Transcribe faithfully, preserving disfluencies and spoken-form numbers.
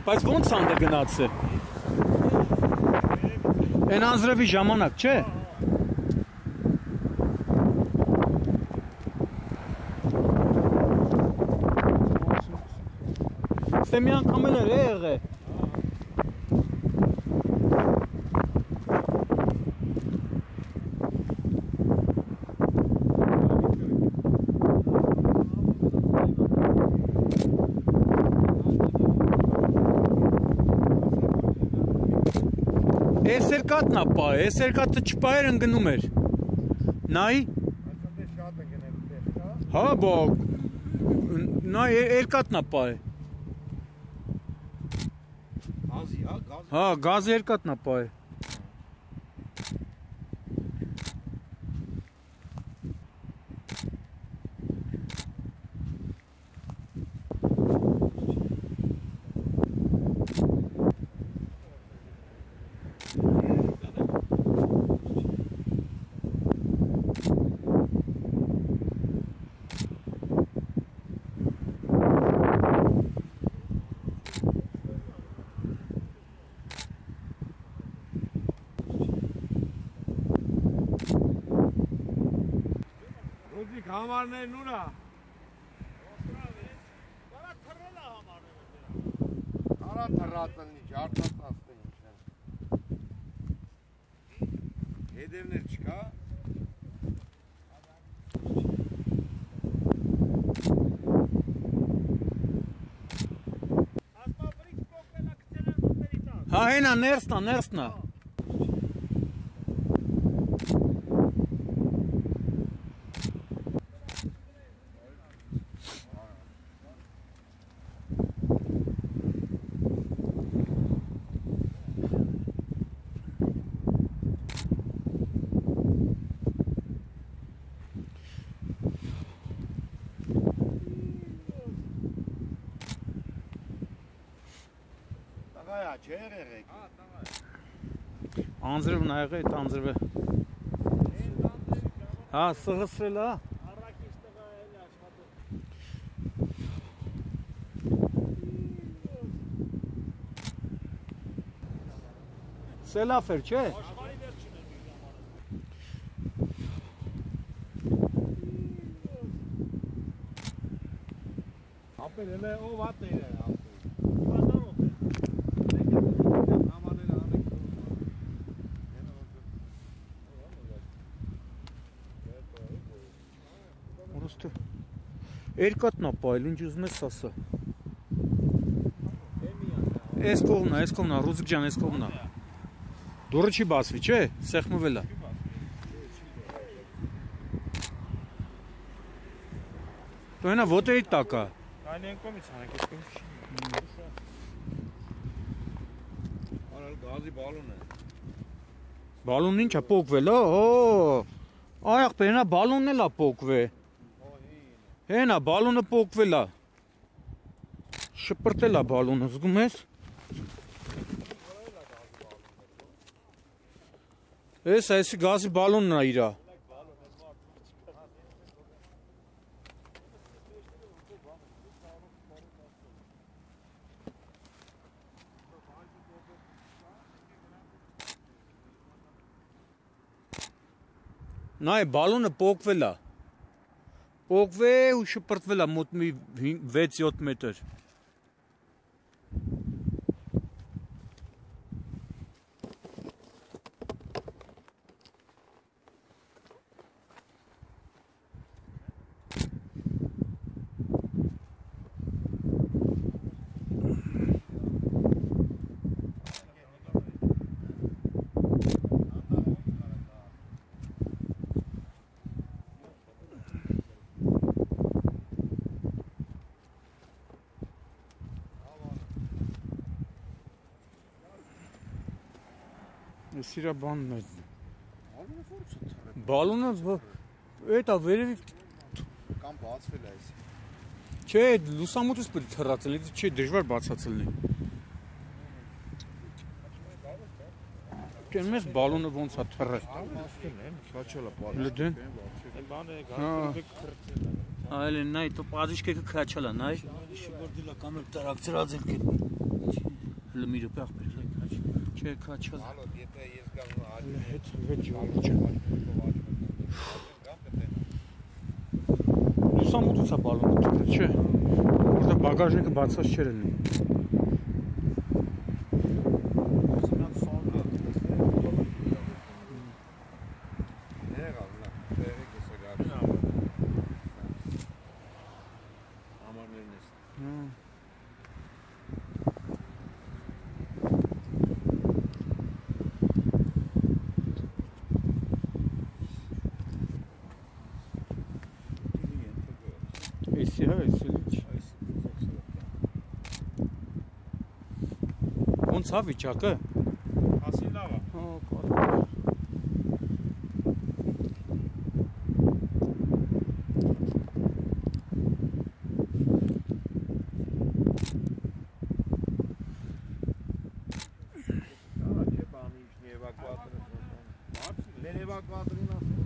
բայց ոնց անդը գնացել։ Են անձրևի ժամանակ, չէ։ Ստե մի անգամ էլ էր եղե։ Ես երկատն ապա է, ես երկատը չպայր ընգնում էր։ Նայ։ Հա, բա, նայ, երկատն ապա է։ Հա, գազ երկատն ապա է։ Համարներն ուրա։ Կարա թռել է համարները։ Կարա թռածնի, ջարդած աստեն ինչ են։ Հետևներ չկա։ Ասպաբրիկ պոկվել է կցել են մոտերի տակ։ Հա, հենա, ներսնա, ներսնա։ Տղայա, չէ եղեք։ Անձրևն ա եղե, այդ անձրևը։ Հա, սղսրել է։ Առաքիչ տղա էլ աշխատել։ Սելաֆ էր, չէ։ Աշխարհի վերջին է մի ժամանակ։ Ապել էլ է ով ատներ է ապել։ Բանարով է։ Համաները անեք։ Որոստը երկատնա պայլ, ինչ ուզում ես ասա։ Էս կողմնա, էս կողմնա, Ռուզիկ ջան, էս կողմնա։ Դուրը չի բացվի, չէ, սեղմվել է։ Դու հենա ոտերի տակ է։ Այն են կողմից անեք, ես կողմից չի։ Արալ գազի բալոն է։ Բալոնն ինչ է պոկվել, հո։ Այ ախպեր, հենա բալոնն էլ է պոկվե։ Հենա բալոնը պոկվել է։ Շպրտել է բալոնը, զգում ես։ Ես այսի գազի բալոնն է իրա։ Նայ, բալոնը պոկվել է։ Պոկվե ու շպրտվել է մոտ մի վեց-յոթ մետր։ Ես իրա բանն է։ Բալոնը էտա վերևի Կամ բացվել է այս։ Չէ, լուսամուտից պետք է թռացել, չէ, դժվար բացացելնի։ Կեն մեզ բալոնը ոնց է թռել։ Քաչելա բալոն։ Լդեն։ Այն բանը գարդի քրծել է։ Այլ նայ, то падишкека քաչալա, նայ։ Շուգորդիլա կամ էլ տարակցրած էլ կետնի։ լմիրը պեղբեր չէ քաչալ Ալո, եթե ես գամ ու աճում հետ հետ ալո, ջոկը աճում, լուսամուտուցա բալոնը դուրս չէ որտեղ բագաժնիկը բացած չէր լինի Եղավ, նա, տեղի կեսը գարի Ամաներն ես Էսի հա, էսի լիչ Ոնց հա վիճակը Ասի լավ է։ Հա, կարո Ահա չէ բանի ինչն էվակուատորը Մեր էվակուատորին ասում